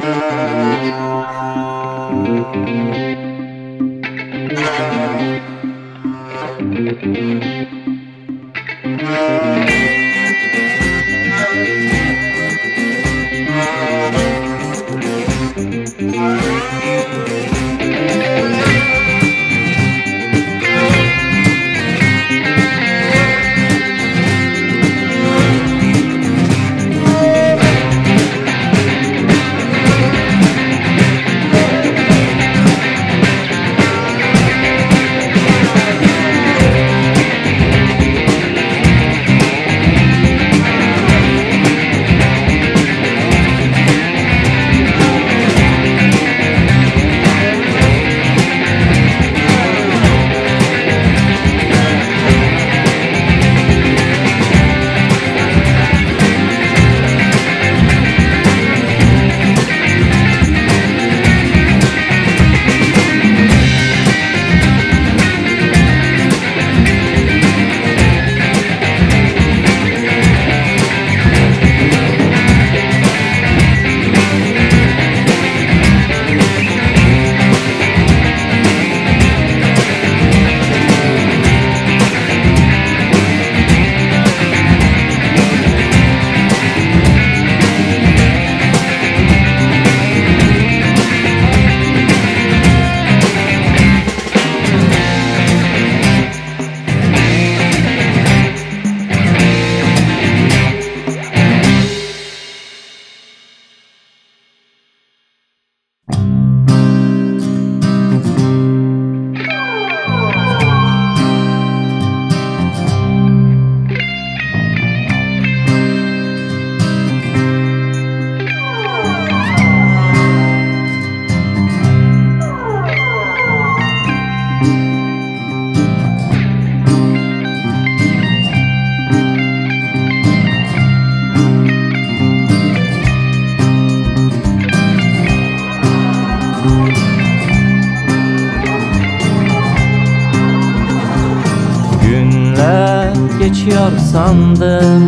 geçiyor sandım.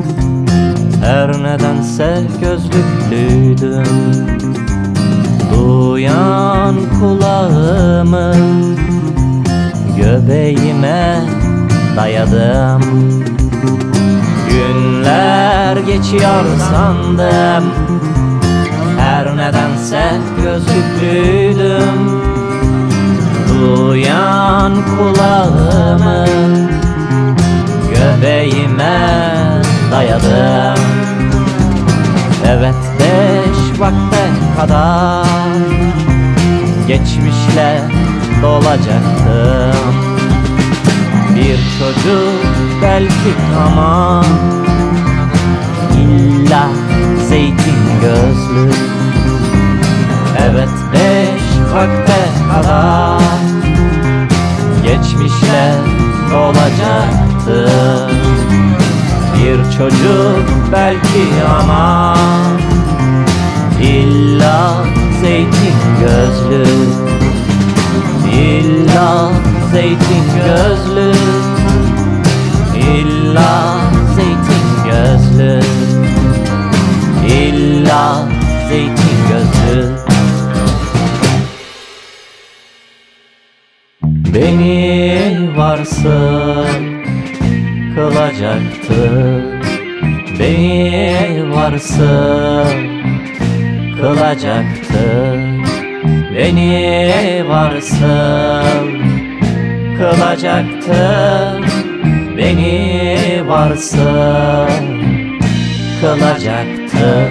Her nedense gözlüklüydüm. Duyan kulağımı göbeğime dayadım. Günler geçiyor sandım. Her nedense gözlüklüydüm. Duyan kulağımı göbeğime dayadım. Evet, 5 vakte kadar geçmişle dolacaktım. Bir çocuk belki ama illa zeytin gözlü. Evet, 5 vakte kadar geçmişle dolacaktım. Bir çocuk belki ama illa zeytin gözlü. İlla zeytin gözlü. İlla zeytin gözlü. İlla zeytin gözlü. Beni varsın kılacaktı. Beni varsın kılacaktı. Beni varsın kılacaktı. Beni varsın kılacaktı.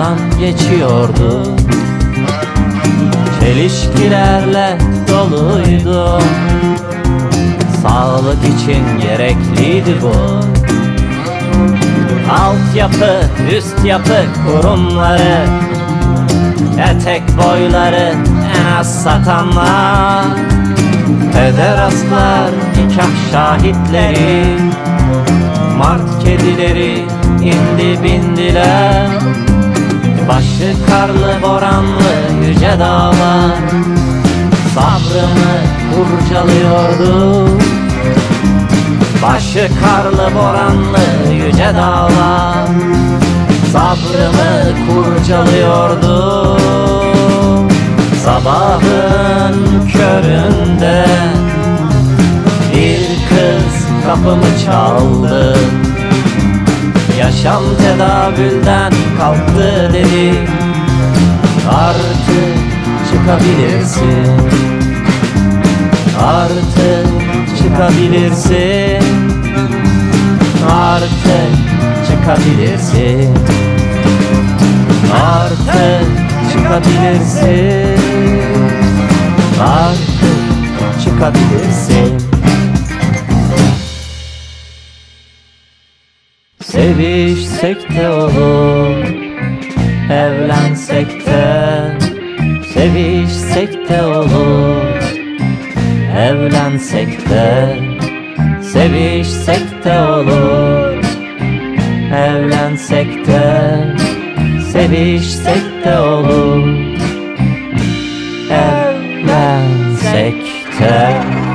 yoldan geçiyordu. Çelişkilerle doluydu. Sağlık için gerekliydi bu. Altyapı, üst yapı kurumları, etek boyları en az satanlar, pederastlar, nikah şahitleri, mart kedileri indi bindiler. Başı karlı boranlı yüce dağlar sabrımı kurcalıyordu. Başı karlı boranlı yüce dağlar sabrımı kurcalıyordu. Sabahın köründe bir kız kapımı çaldı. Yaşam tedavülden kalktı dedi. Artık çıkabilirsin. Artık çıkabilirsin. Artık çıkabilirsin. Artık çıkabilirsin. Artık çıkabilirsin. Sevişsek de olur, evlensek de. Sevişsek de olur, evlensek de. Sevişsek de olur, evlensek de. Sevişsek de olur, evlensek de.